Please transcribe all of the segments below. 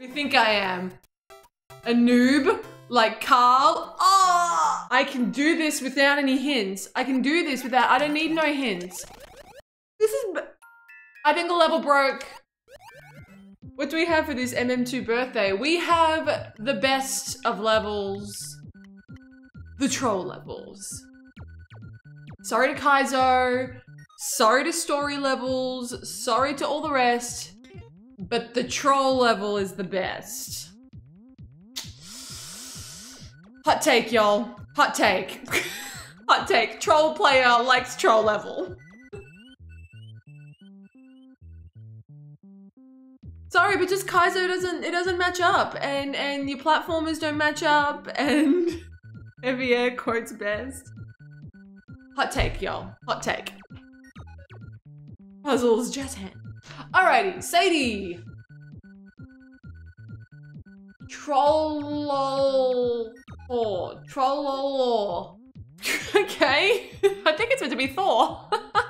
You think I am? A noob? Like Carl? Oh! I can do this without any hints. I can do this without, I don't need no hints. This is, I think the level broke. What do we have for this MM2 birthday? We have the best of levels. The troll levels. Sorry to Kaizo. Sorry to story levels. Sorry to all the rest. But the troll level is the best. Hot take, y'all. Hot take. Hot take. Troll player likes troll level. Sorry, but just Kaizo doesn't match up, and your platformers don't match up, and every air quotes best. Hot take, y'all. Hot take. Puzzles, jazz hand. Alrighty, Sadie. Trollol 4. Trollol. Okay. I think it's meant to be Thor.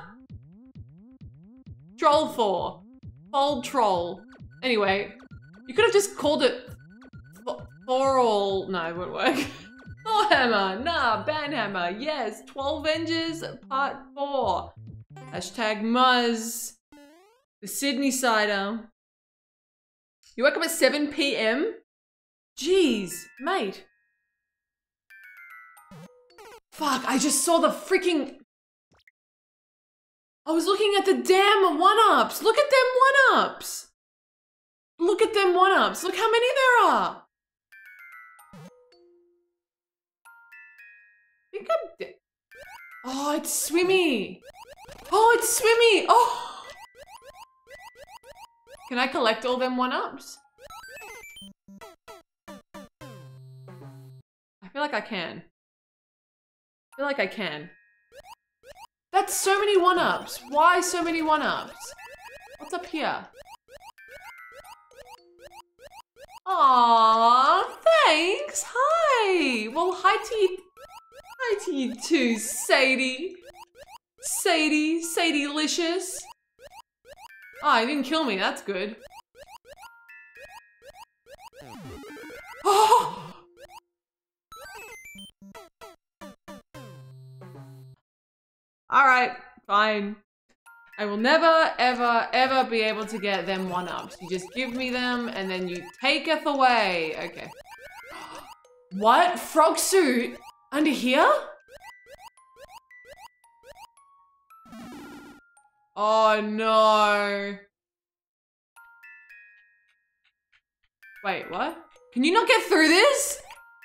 Troll 4. Fold troll. Anyway, you could have just called it Thorol. No, it wouldn't work. Thorhammer. Nah, Banhammer. Yes. 12 Avengers Part 4. Hashtag Muzz. The Sydney Cider. You wake up at 7 PM? Jeez, mate. Fuck, I just saw the freaking... I was looking at the damn one-ups. Look at them one-ups. Look at them one-ups. Look how many there are. I think I'm dead. Oh, it's Swimmy. Oh, it's Swimmy. Oh. Can I collect all them one-ups? I feel like I can. I feel like I can. That's so many one-ups. Why so many one-ups? What's up here? Aww, thanks. Hi. Well, hi to you too, Sadie. Sadie-licious. Oh, he didn't kill me. That's good. Oh! Alright, fine. I will never, ever, ever be able to get them one-ups. You just give me them and then you taketh away. Okay. What? Frog suit? Under here? Oh no. Wait, what? Can you not get through this?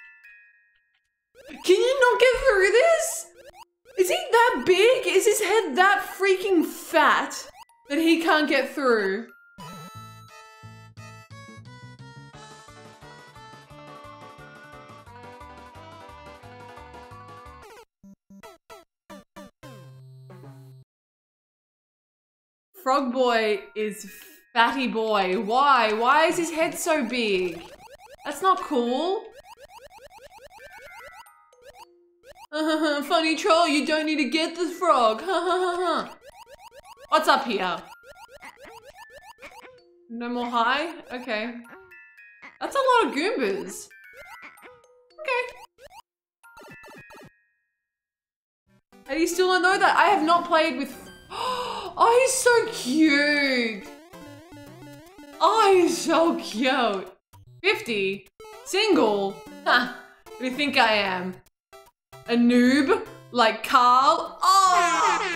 Can you not get through this? Is he that big? Is his head that freaking fat that he can't get through? Frog boy is fatty boy. Why? Why is his head so big? That's not cool. Funny troll, you don't need to get the frog. What's up here? No more high? Okay. That's a lot of Goombas. Okay. And you still don't know that? I have not played with... Oh, he's so cute. Oh, he's so cute. 50? Single? Huh. Who do you think I am? A noob? Like Carl? Oh!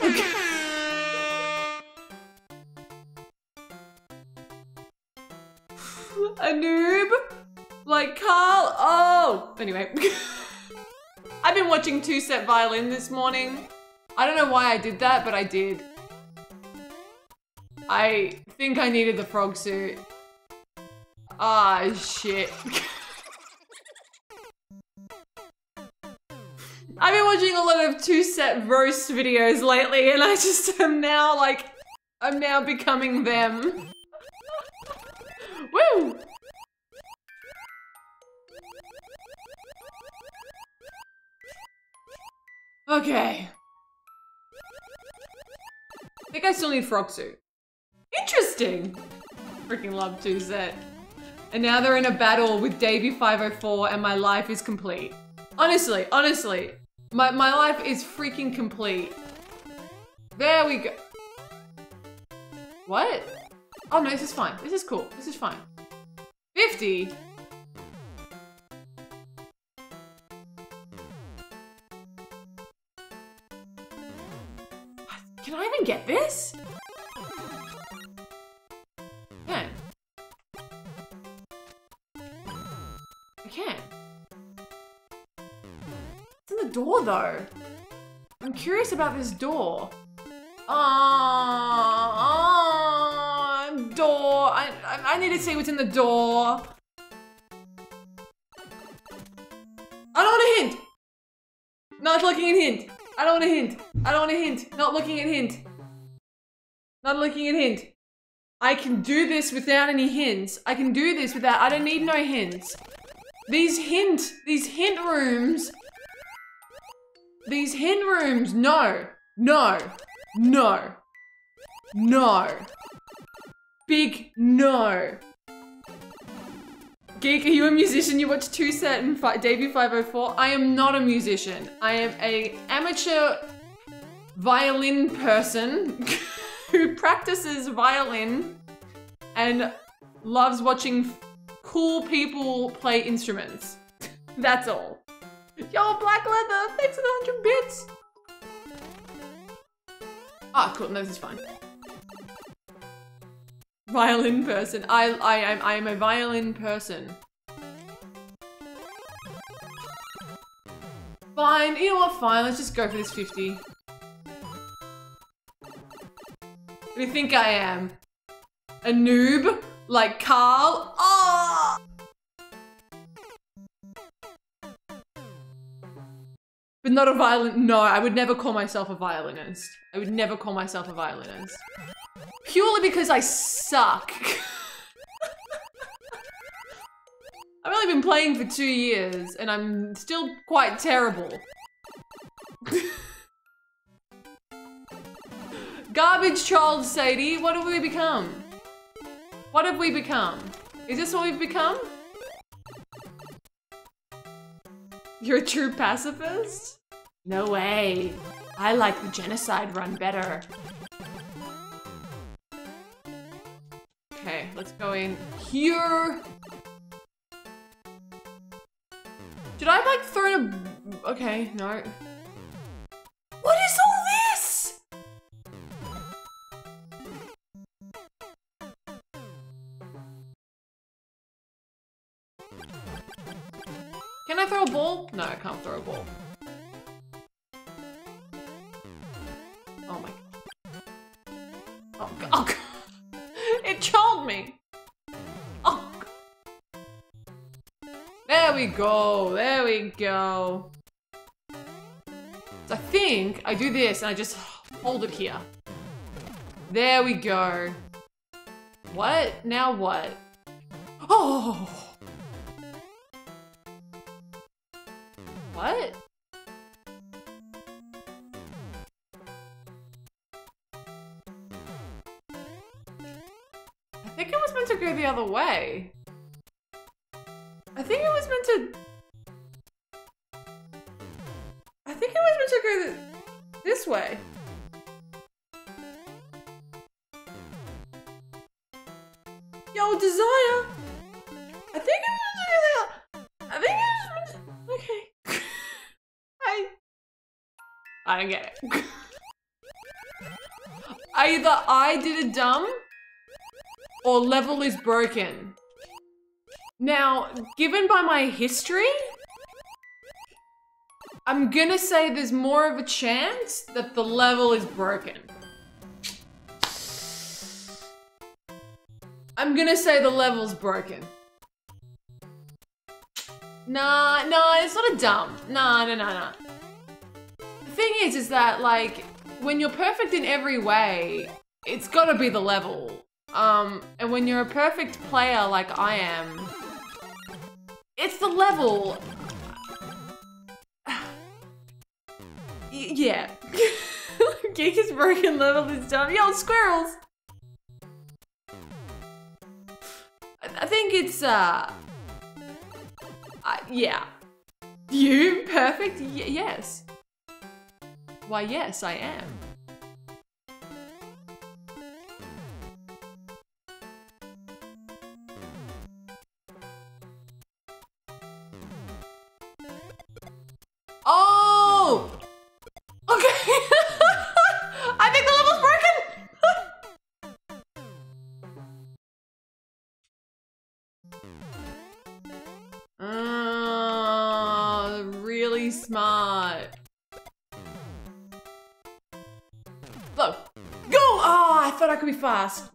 A noob? Like Carl? Oh! Anyway. I've been watching Two Step Violin this morning. I don't know why I did that, but I did. I think I needed the frog suit. Ah, shit. I've been watching a lot of two-set roast videos lately and I just am now like, I'm now becoming them. Woo! Okay. I think I still need frog suit. Interesting. Freaking love two-set. And now they're in a battle with Davey504 and my life is complete. Honestly, my life is freaking complete. There we go. What? Oh no, this is fine. This is cool. This is fine. 50? Can I even get this? Can. I can. It's in the door though. I'm curious about this door. Door. I need to see what's in the door. I don't want a hint. Not looking at hint. I don't want a hint. I don't want a hint. Not looking at hint. Not looking at hint. I can do this without any hints. I can do this without, I don't need no hints. These hint rooms. These hint rooms, no. No. No. No. Big no. Geek, are you a musician? You watch 2set and Davey504? I am not a musician. I am a amateur violin person who practices violin and loves watching cool people play instruments. That's all. Yo, Black Leather, thanks for the 100 bits. Ah, cool, no, this is fine. Violin person. I am a violin person. Fine, you know what, fine, let's just go for this 50. Who do you think I am? A noob? Like Carl? Oh! But not a violin. No, I would never call myself a violinist. I would never call myself a violinist. Purely because I suck. I've only been playing for 2 years and I'm still quite terrible. Garbage child Sadie, what have we become? What have we become? Is this what we've become? You're a true pacifist? No way. I like the genocide run better. Okay, let's go in here. Should I like throw in a... Okay, no. What is all this? Can I throw a ball? No, I can't throw a ball. Oh my god. Oh god. Oh god. It trolled me. Oh. There we go. There we go. So I think I do this and I just hold it here. There we go. What? Now what? Oh. What? I think it was meant to go the other way. I think it was meant to... I think it was meant to go this way. Yo, Desire! I think it was meant to go the... I think it was meant to... Okay. I don't get it. Either I did a dumb or level is broken. Now, given by my history, I'm gonna say there's more of a chance that the level is broken. I'm gonna say the level's broken. Nah, it's not a dumb. Nah. The thing is that, like, when you're perfect in every way, it's gotta be the level. And when you're a perfect player like I am, it's the level. Yeah. Geek is broken level this time. Yo, squirrels! I think it's, yeah. You? Perfect? Yes. Why, yes, I am. Oh! Okay. I think the level's broken. Really smart. Look. Go! Oh, I thought I could be fast.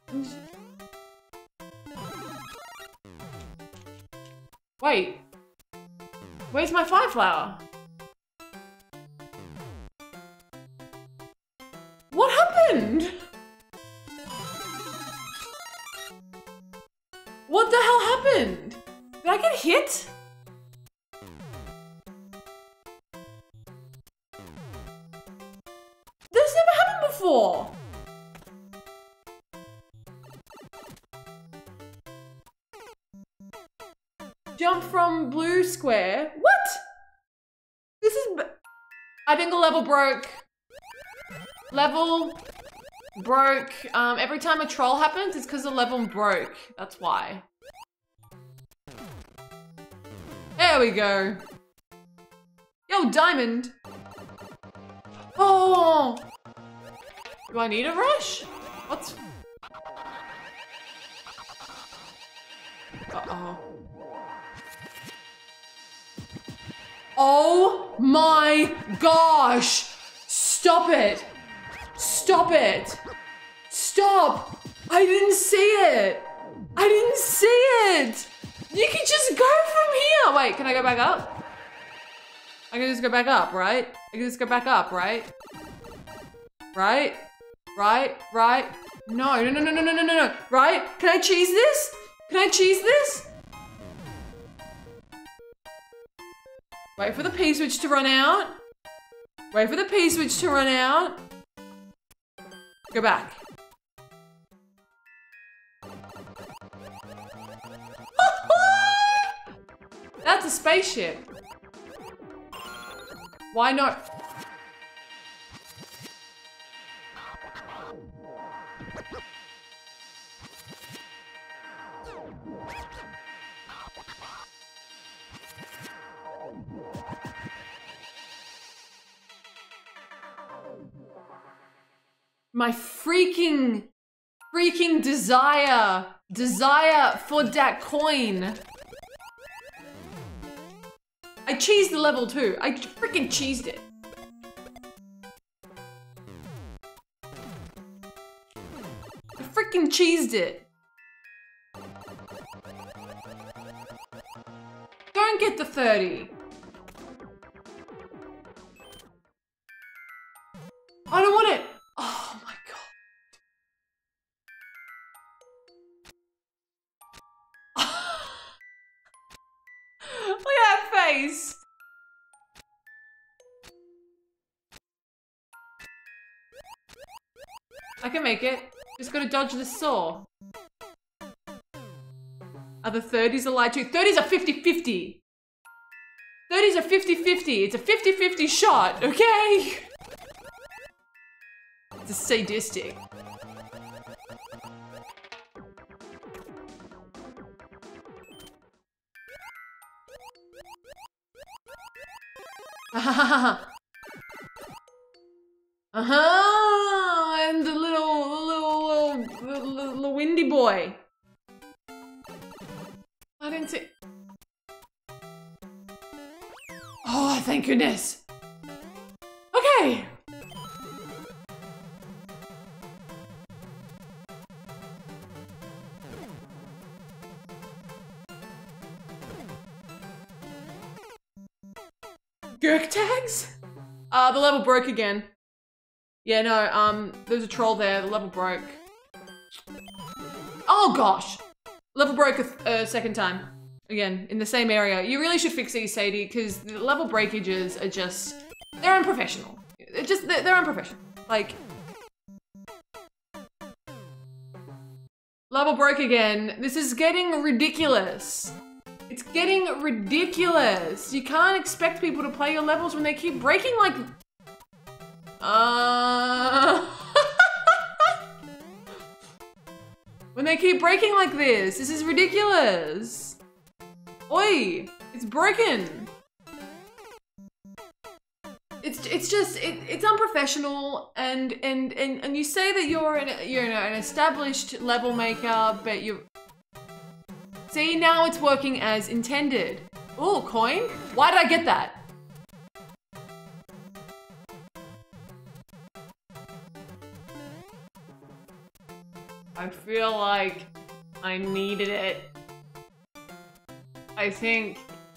Wait. Where's my fire flower? What happened? What the hell happened? Did I get hit? This never happened before. Jump from blue square. What? This is... I think the level broke. Level broke. Every time a troll happens, it's because the level broke. That's why. There we go. Yo, diamond. Oh. Do I need a rush? What's... Uh-oh. Oh my gosh. Stop it. Stop it. Stop. I didn't see it. I didn't see it. You can just go from here. Wait, can I go back up? I can just go back up, right? I can just go back up, right? Right? Right? Right? No, no, no, no, no, no, no, no. Right? Can I cheese this? Can I cheese this? Wait for the P-switch to run out. Wait for the P-switch to run out. Go back. That's a spaceship. Why not? My freaking desire for that coin. I cheesed the level too. I freaking cheesed it. I freaking cheesed it. Don't get the 30. I don't want it. Oh my god. Look at that face. I can make it. Just gotta dodge the saw. Are the 30s a lie too? 30s are 50-50. 30s are 50-50. It's a 50-50 shot, okay? It's a sadistic. And the little windy boy. I didn't see. Oh, thank goodness. Okay. Gurk tags? The level broke again. Yeah, no, there's a troll there. The level broke. Oh gosh. Level broke a second time. Again, in the same area. You really should fix these, Sadie, because the level breakages are just... They're unprofessional. They're unprofessional. Like... Level broke again. This is getting ridiculous. It's getting ridiculous. You can't expect people to play your levels when they keep breaking like... When they keep breaking like this. This is ridiculous. Oi, it's broken. It's unprofessional, and you say that you're an established level maker, but you see, now it's working as intended. Oh, coin? Why did I get that? I feel like I needed it. I think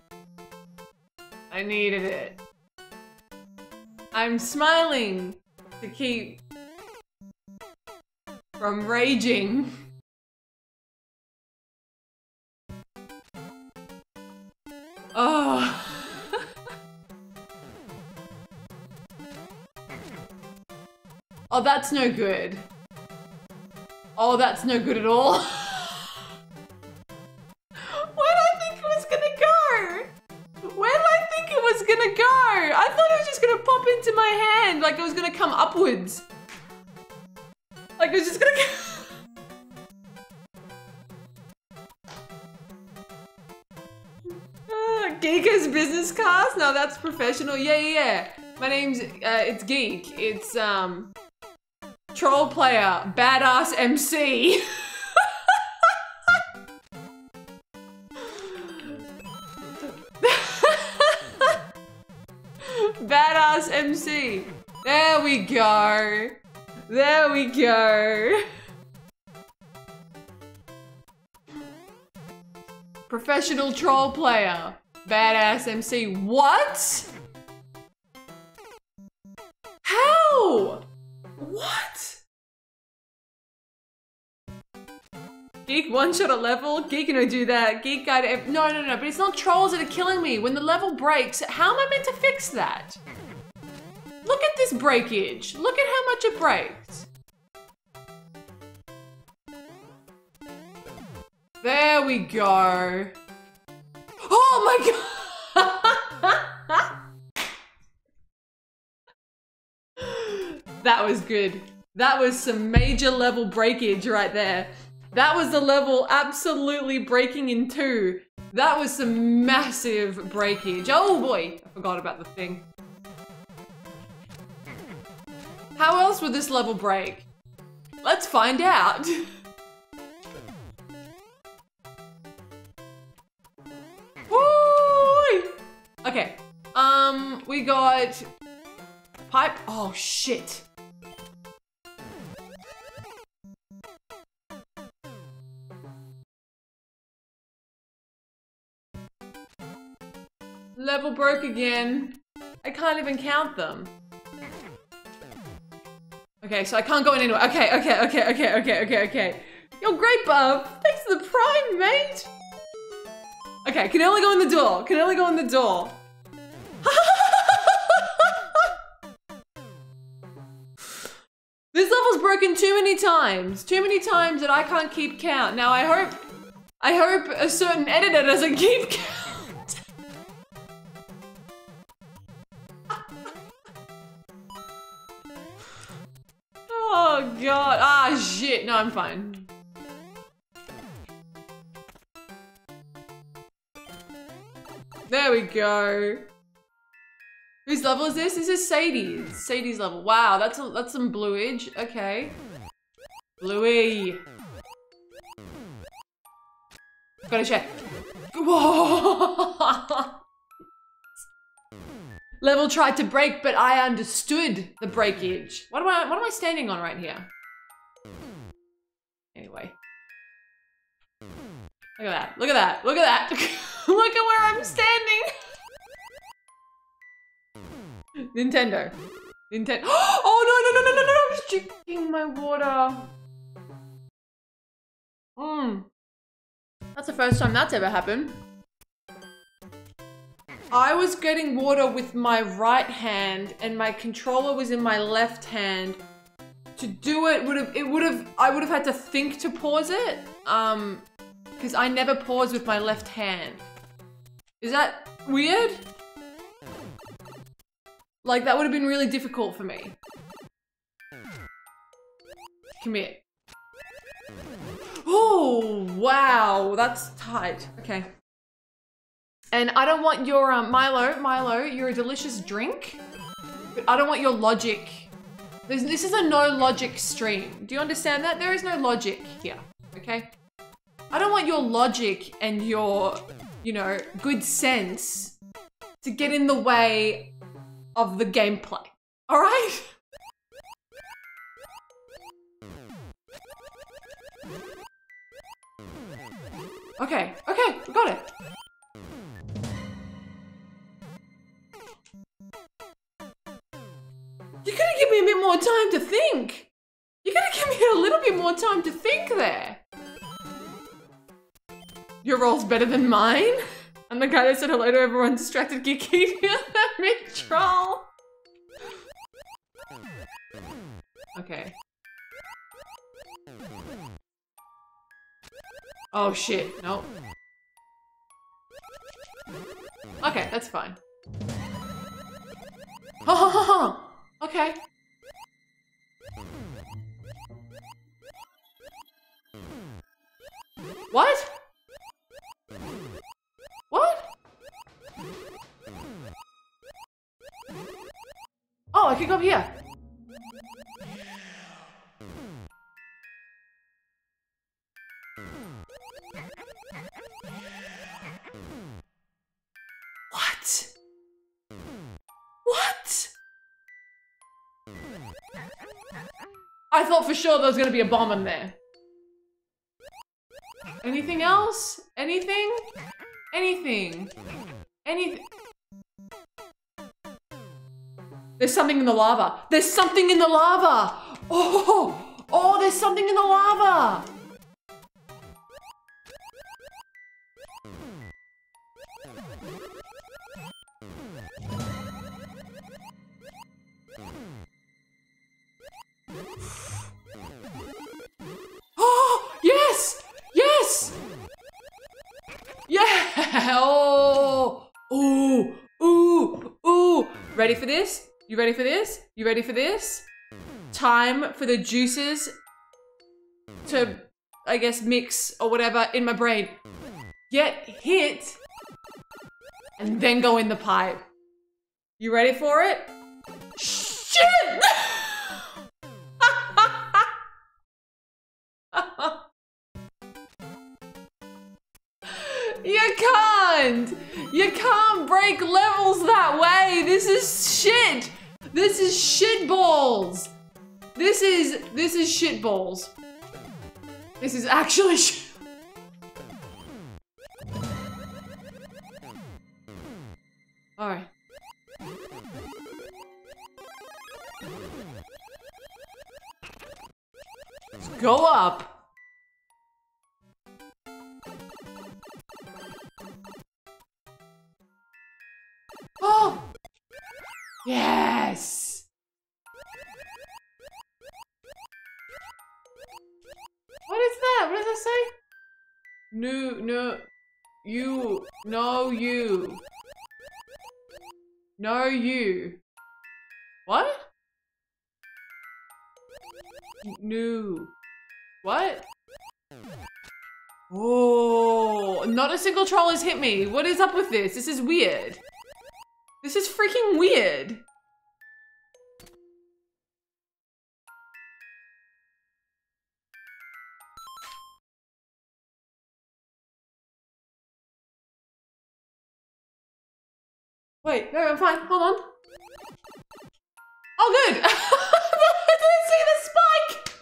I needed it. I'm smiling to keep from raging. Oh. Oh, that's no good. Oh, that's no good at all. Where did I think it was gonna go? Where did I think it was gonna go? I thought it was just gonna pop into my hand, like it was gonna come upwards. Like it was just gonna Geeker's business cards? No, that's professional. Yeah. My name's, it's Geek. It's, troll player, badass MC. Badass MC. There we go. There we go. Professional troll player. Badass MC. What? How? What? Geek one-shot a level? Geek gonna do that. Geek guide. No, but it's not trolls that are killing me. When the level breaks, how am I meant to fix that? Look at this breakage. Look at how much it breaks. There we go. Oh my god! That was good. That was some major level breakage right there. That was the level absolutely breaking in two. That was some massive breakage. Oh boy, I forgot about the thing. How else would this level break? Let's find out. Woo! Okay, we got pipe. Oh shit. Level broke again. I can't even count them. Okay, so I can't go in anywhere. Okay. Yo, great, Bub. Thanks for the prime, mate. Okay, can only go in the door. Can only go in the door. This level's broken too many times. Too many times that I can't keep count. Now I hope a certain editor doesn't keep count. Oh god. Ah shit. No, I'm fine. There we go. Whose level is this? This is Sadie's. Sadie's level. Wow, that's some bluage. Okay. Bluey. Gotta check. Whoa. Level tried to break, but I understood the breakage. What am I standing on right here? Anyway. Look at that. Look at that. Look at that. Look at where I'm standing. Nintendo. Oh no. I'm just drinking my water. That's the first time that's ever happened. I was getting water with my right hand and my controller was in my left hand to do it I would have had to think to pause it. Because I never pause with my left hand. Is that weird? Like, that would have been really difficult for me. Commit. Oh, wow, that's tight. Okay. And I don't want your, Milo, you're a delicious drink, but I don't want your logic. This is a no logic stream. Do you understand that? There is no logic here, okay? I don't want your logic and your, you know, good sense to get in the way of the gameplay, all right? Okay, we got it. You gotta give me a bit more time to think. You gotta give me a little bit more time to think there. Your role's better than mine? I'm the guy that said hello to everyone distracted geeky. Mid-troll. Okay. Oh shit, no. Okay, that's fine. Okay. What? What? Oh, I can go up here. What? What? I thought for sure there was gonna be a bomb in there. Anything else? Anything? Anything? Anything? There's something in the lava. There's something in the lava! Oh, there's something in the lava! Oh, yes! Yes! Yeah! Oh! Ooh! Ooh! Ooh! Ready for this? You ready for this? You ready for this? Time for the juices to, I guess, mix or whatever in my brain. Get hit and then go in the pipe. You ready for it? Shit! You can't break levels that way. This is shit. This is shit balls. This is shit balls. This is actually shit. All right. Let's go up. Oh! Yes! What is that? What does that say? No, you. No, you. What? No. What? Oh, not a single troll has hit me. What is up with this? This is weird. This is freaking weird. Wait, no, I'm fine. Hold on. Oh, good. I didn't see the spike.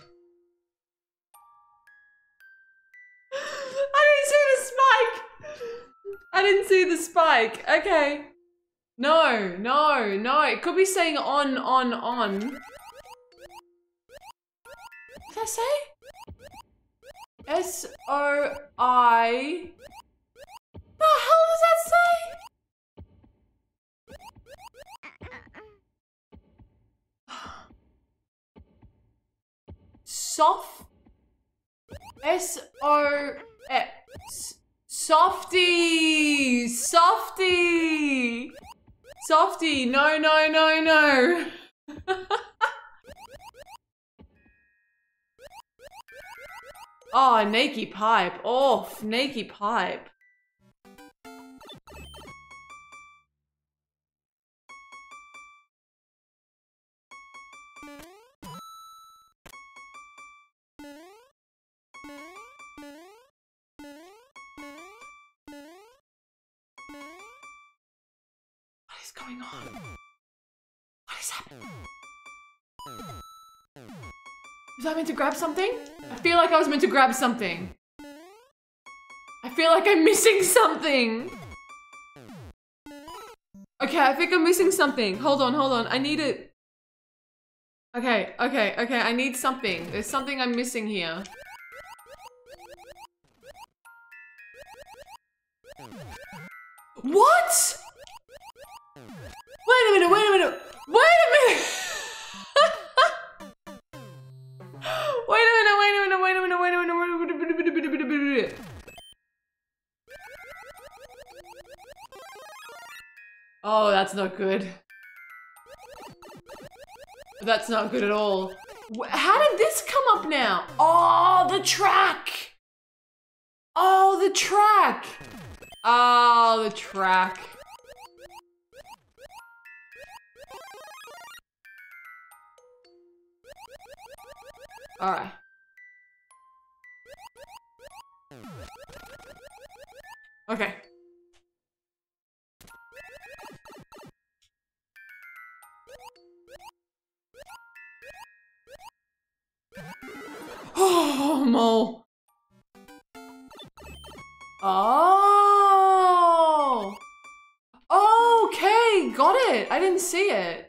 I didn't see the spike. Okay. No. It could be saying on. What did I say? S-O-I. The hell does that say? S-O-F. Softy! Softy! Softy! No, no, no, no! Oh, Nakey Pipe. Oh, Nakey Pipe. What is going on? What is happening? Was I meant to grab something? I feel like I was meant to grab something. I feel like I'm missing something. Okay, I think I'm missing something. Hold on, hold on. I need it. Okay, okay, okay. I need something. There's something I'm missing here. What? Wait a minute, wait a minute. Wait a minute. Wait a minute, wait a minute, wait a minute, wait a minute, wait a minute. Oh, that's not good. That's not good at all. How did this come up now? Oh, the track. Oh, the track. Oh, the track. All right. Okay. Oh, Mole. Oh. Okay, got it. I didn't see it.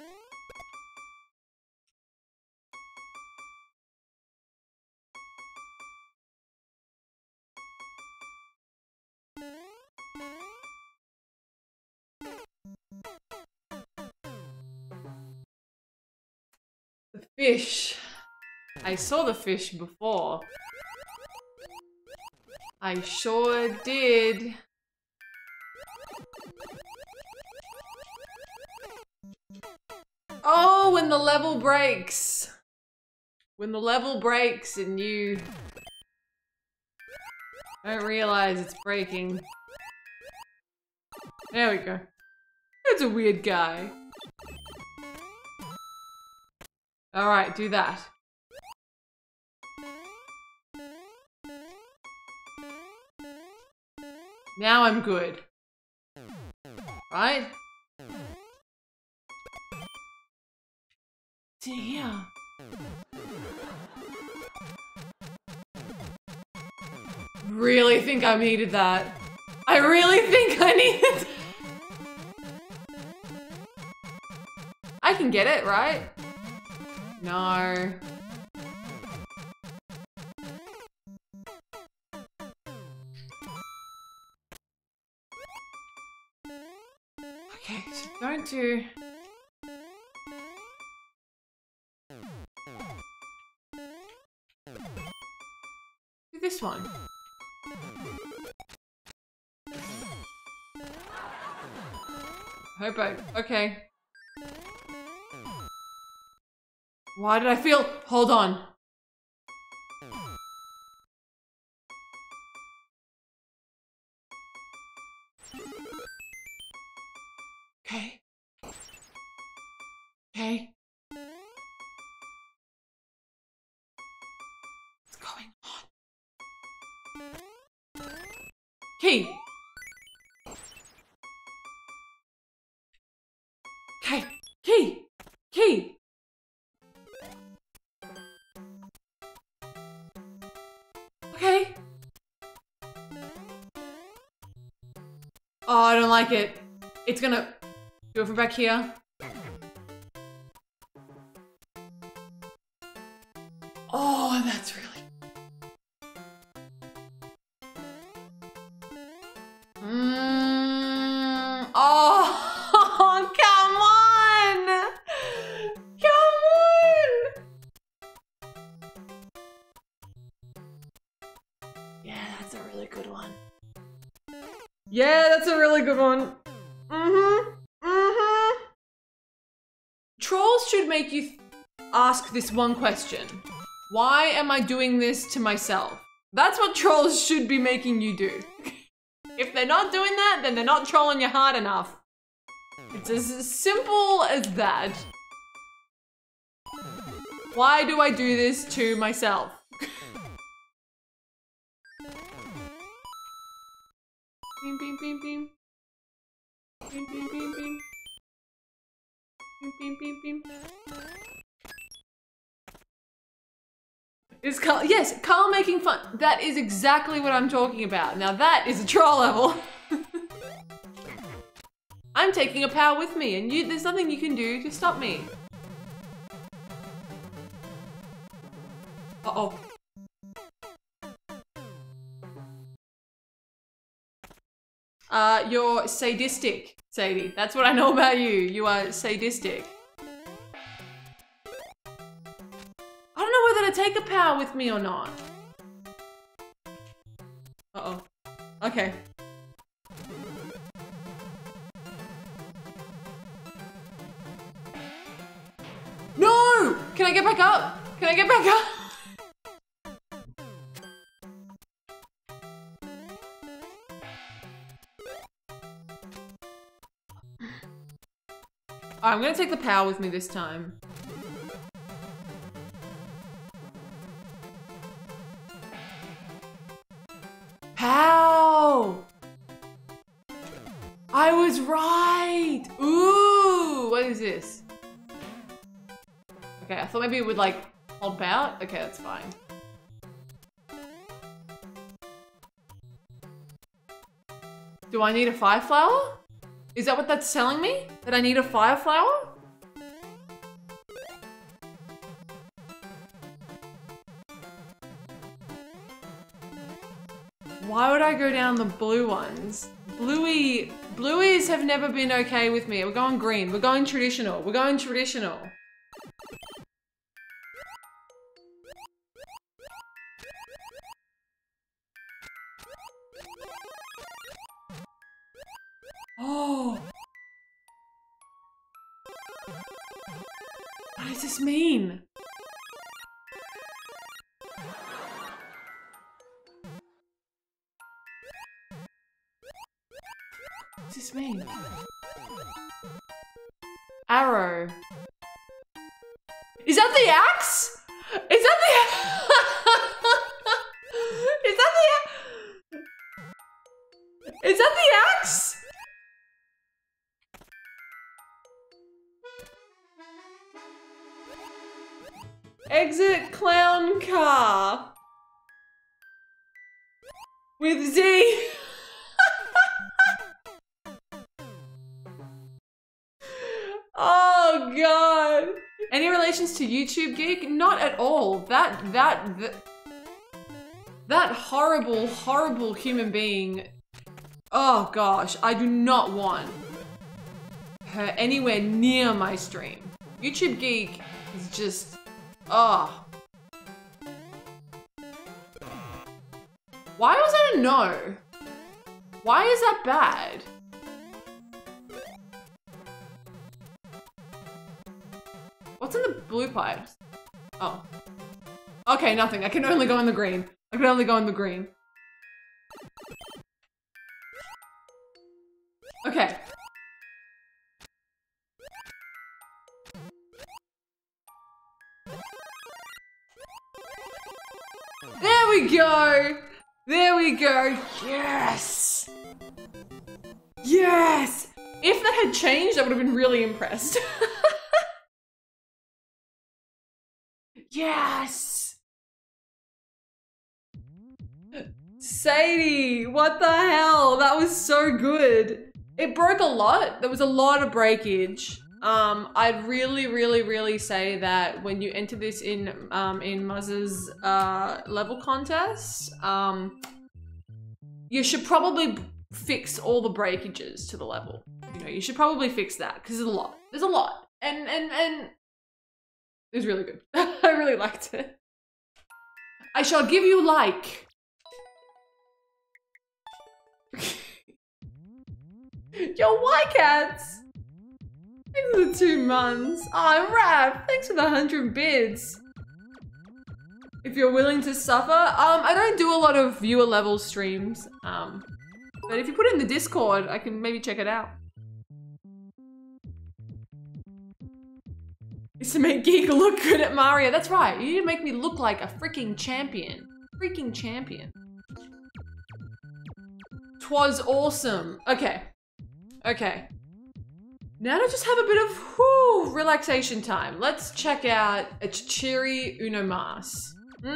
The fish. I saw the fish before. I sure did. Oh, when the level breaks. When the level breaks and you don't realize it's breaking. There we go. That's a weird guy. Alright, do that. Now I'm good. Right? To here. Really think I needed that. I really think I needed. I can get it, right? No. Okay, so don't do... Do this one. Hope I... Okay. Why did I feel... Hold on. Okay. Okay. What's going on? Key. Okay. Key. Key. Okay. Oh, I don't like it. It's gonna do it from back here. Oh, that's really... Oh, come on! Come on! a really good one. Trolls should make you ask this one question. Why am I doing this to myself? That's what trolls should be making you do. If they're not doing that, then they're not trolling you hard enough. It's as simple as that. Why do I do this to myself? Beam, beam, beam, beam. Beam, beam, beam, beam. Beam, beam, beam, beam. Is Carl, yes, Carl making fun. That is exactly what I'm talking about. Now that is a troll level. I'm taking a power with me and there's nothing you can do to stop me. Uh-oh. You're sadistic, Sadie. That's what I know about you. You are sadistic. I don't know whether to take a power with me or not. Uh-oh. Okay. No! Can I get back up? Can I get back up? I'm gonna take the power with me this time. How? I was right! Ooh! What is this? Okay, I thought maybe it would like pop out. Okay, that's fine. Do I need a fire flower? Is that what that's telling me? That I need a fire flower? Why would I go down the blue ones? Blueies have never been okay with me. We're going green. We're going traditional. We're going traditional. Oh. What does this mean? What does this mean? Arrow. Is that the axe? Is that the Is that the Is that the axe? Exit clown car. With Z. Oh god. Any relations to YouTube Geek? Not at all. That horrible, horrible human being. Oh gosh, I do not want her anywhere near my stream. YouTube Geek is just, oh. Why was that a no? Why is that bad? What's in the blue pipes? Oh. Okay, nothing. I can only go in the green. I can only go in the green. Okay. There we go! There we go! Yes! Yes! If that had changed, I would have been really impressed. Yes! Sadie, what the hell? That was so good. It broke a lot. There was a lot of breakage. I'd really say that when you enter this in Muzz's level contest, you should probably fix all the breakages to the level. You know, you should probably fix that because there's a lot. There's a lot, and it was really good. I really liked it. I shall give you like. Yo, why cats? Thanks for the 2 months. Oh, Raph, thanks for the 100 bids. If you're willing to suffer, I don't do a lot of viewer level streams. But if you put it in the Discord, I can maybe check it out. Is to make Giga look good at Mario. That's right. You need to make me look like a freaking champion. Freaking champion. 'Twas awesome. Okay. Okay. Now to just have a bit of relaxation time. Let's check out a Chichiri Uno Mas.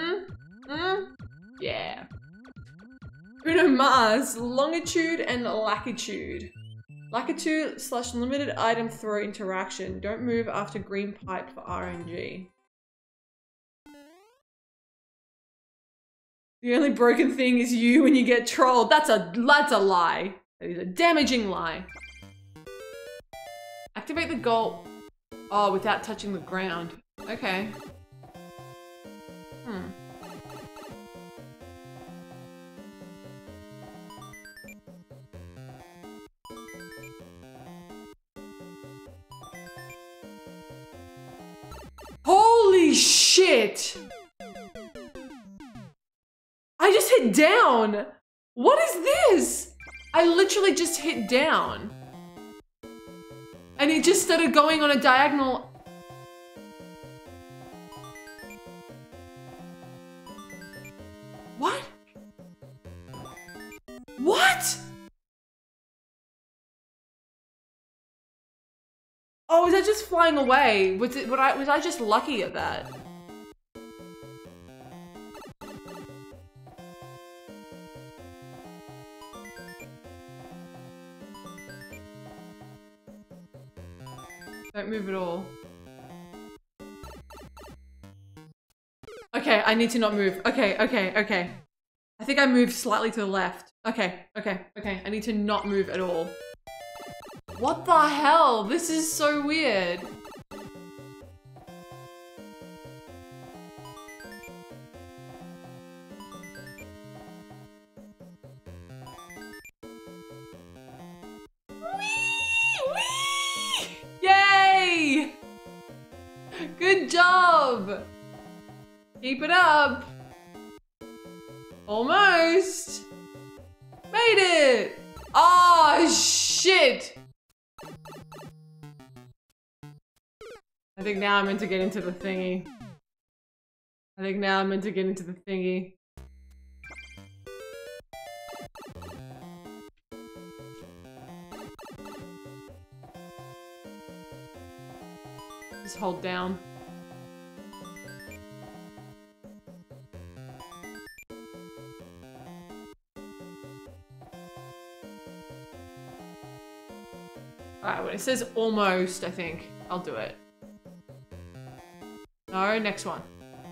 Yeah. Uno Mas, longitude and latitude. Latitude / limited item throw interaction. Don't move after green pipe for RNG. The only broken thing is you when you get trolled. That's a lie. That is a damaging lie. Activate the goal. Oh, without touching the ground. Okay. Holy shit! I just hit down! What is this? I literally just hit down. And it just started going on a diagonal. What? What? Oh, was I just flying away? Was I just lucky at that? Don't move at all. Okay, I need to not move. Okay. I think I moved slightly to the left. Okay. I need to not move at all. What the hell? This is so weird. Yay! Good job! Keep it up! Almost! Made it! Oh, shit! I think now I'm meant to get into the thingy. Just hold down. Alright, when it says almost, I think I'll do it. No, next one.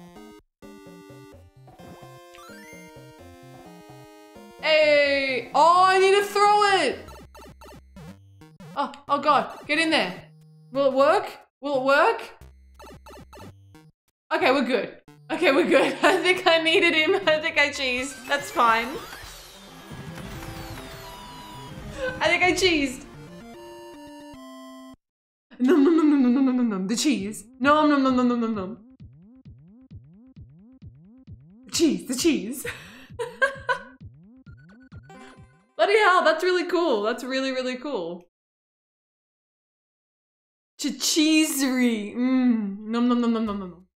Hey! Oh, I need to throw it! Oh god, get in there. Will it work? Okay, we're good. I think I needed him. I think I cheesed. That's fine. I think I cheesed. Nom. The cheese. Nom. The cheese. Bloody hell, that's really cool. That's really cool. Cheesery. Nom.